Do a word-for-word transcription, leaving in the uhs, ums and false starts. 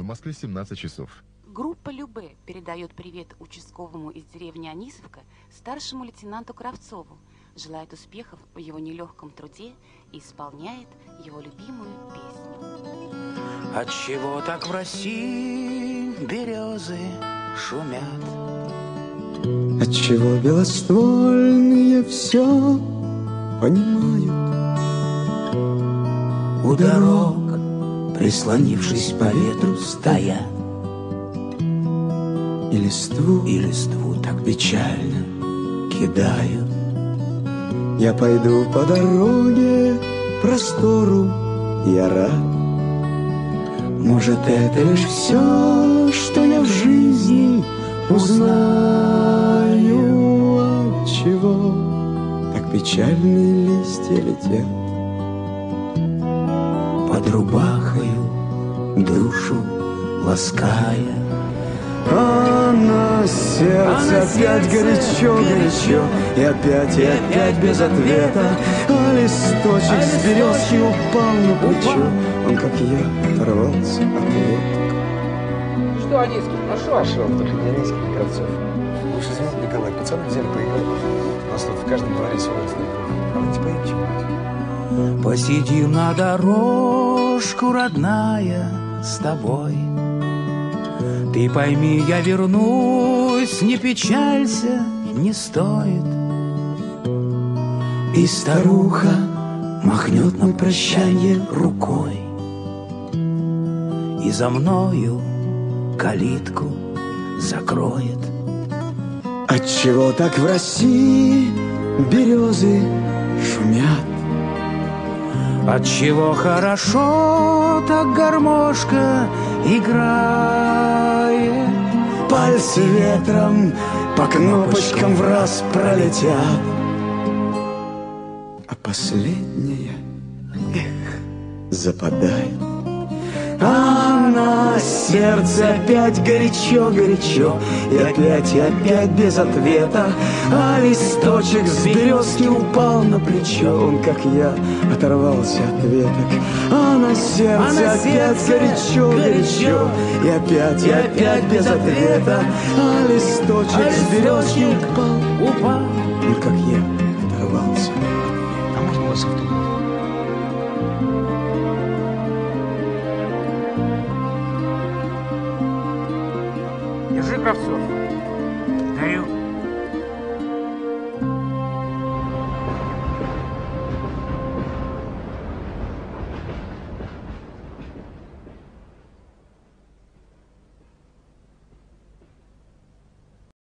В Москве семнадцать часов. Группа Любе передает привет участковому из деревни Анисовка старшему лейтенанту Кравцову, желает успехов в его нелегком труде и исполняет его любимую песню. Отчего так в России березы шумят? Отчего белоствольные все понимают? У дорог, прислонившись по ветру, стоят, И листву, и листву так печально кидают. Я пойду по дороге простору, я рад. Может, это лишь все, что я в жизни узнаю, отчего так печальные листья летят Под рубахою душу лаская. А на сердце А на опять сердце горячо, горячо, и опять, и опять без ответа. А листочек А с березки листочек упал на плечо. упал. Он, как я, оторвался от веток. Что, Анискин, пошел? Пошел, только не Анискин, а Кравцов. Уж извините, Николай, пацаны взяли поиграть. У нас тут в каждом дворе свой знакомый. Давайте поедем чего-нибудь. Посидим на дорожку, родная, с тобой. Ты пойми, я вернусь, не печалься, не стоит. И старуха махнет на прощанье рукой, и за мною калитку закроет. Отчего так в России березы шумят? Отчего хорошо так гармошка играет? Пальцы ветром по кнопочкам в раз пролетят, а последняя, эх, западает. А на сердце опять горячо-горячо, и опять, и опять без ответа. А листочек с березки упал на плечо. Он, как я, оторвался от веток. А на сердце, А на опять сердце горячо-горячо, и опять, и опять без ответа. А листочек А с березки листочек упал. упал. Он, как я, оторвался. А можно вас автограф? Держи, Кравцов. Даю.